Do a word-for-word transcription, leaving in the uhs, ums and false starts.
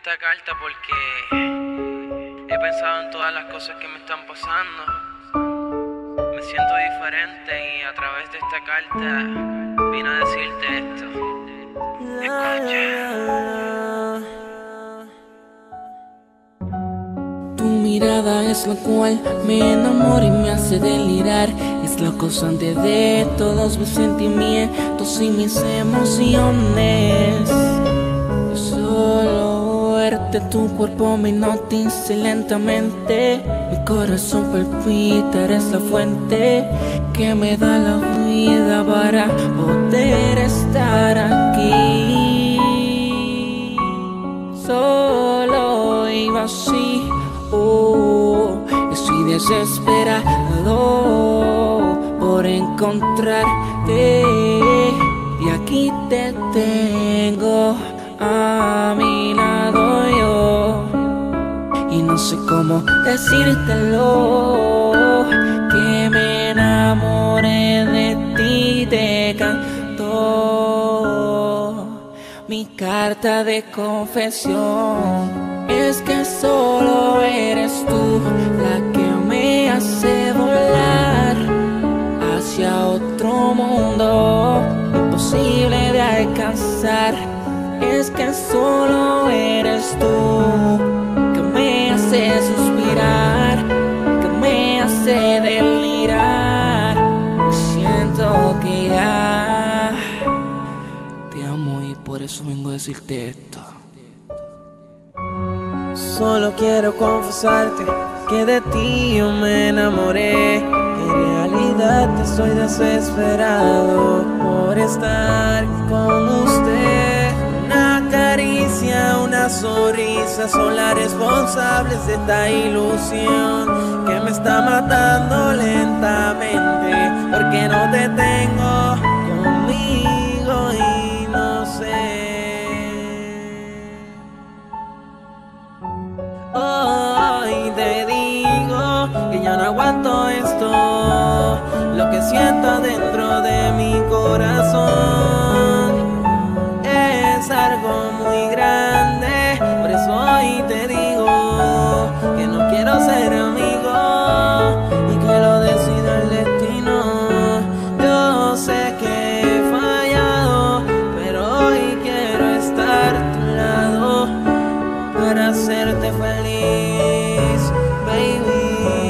esta carta porque he pensado en todas las cosas que me están pasando. Me siento diferente y a través de esta carta vine a decirte esto. Escucha. Tu mirada es la cual me enamora y me hace delirar. Es la causante de todos mis sentimientos y mis emociones. Solo verte, tu cuerpo me hipnotiza lentamente. Mi corazón palpita, eres la fuente que me da la vida para poder estar aquí. Solo y vacío, oh, estoy desesperado por encontrarte y aquí te tengo a mi lado yo, y no sé cómo decírtelo, que me enamoré de ti, te canto mi carta de confesión. Es que solo eres tú la que me hace volar hacia otro mundo imposible de alcanzar. Es que solo eres tú que me hace suspirar, que me hace delirar. Siento que ya te amo y por eso vengo a decirte esto. Solo quiero confesarte que de ti yo me enamoré. En realidad estoy desesperado por estar con usted. Una caricia, una sonrisa son las responsables de esta ilusión que me está matando lentamente, porque no te tengo conmigo y no sé. Hoy te digo que ya no aguanto esto, lo que siento dentro de mi corazón es algo muy grande. Por eso hoy te digo que no quiero ser amigo y que lo decida el destino. Yo sé que he fallado, pero hoy quiero estar a tu lado para hacerte feliz, baby.